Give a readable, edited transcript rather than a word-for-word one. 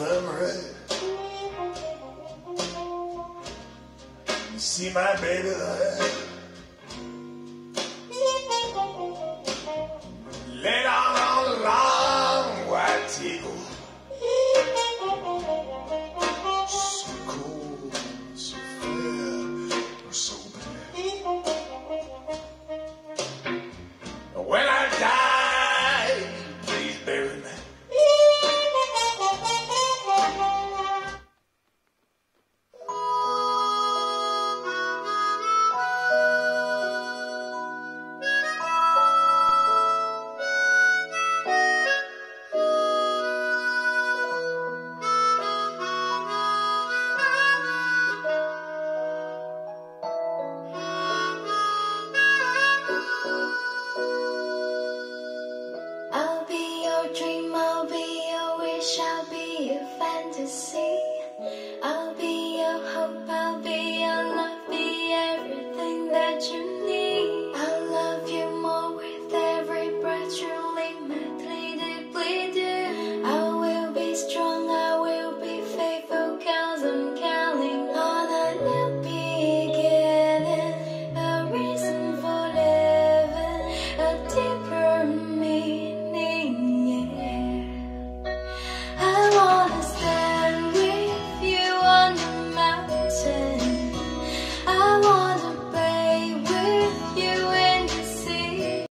infirmary. You see my baby there, laid on a long white table, so cold, so fair, so bad. When I die, please bury me. I'll be your dream, I'll be your wish, I'll be your fantasy. I'll be your hope, I'll be your love, be everything that you need.